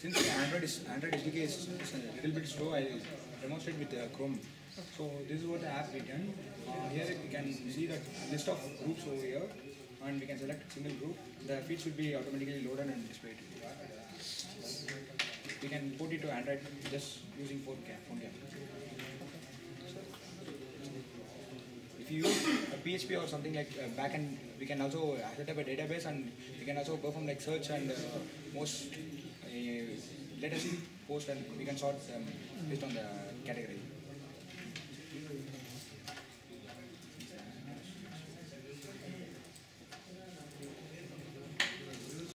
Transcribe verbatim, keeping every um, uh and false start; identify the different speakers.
Speaker 1: since Android is Android S D K is, is a little bit slow, I demonstrate with uh, Chrome. So this is what the app we done. Uh, here we can see the list of groups over here, and we can select single group. The feeds will be automatically loaded and displayed. We can put it to Android just using phone cam. Phone cam. If you use a P H P or something like uh, backend, we can also set up a database, and we can also perform like search and uh, most uh, let us post, and we can sort them based on the category.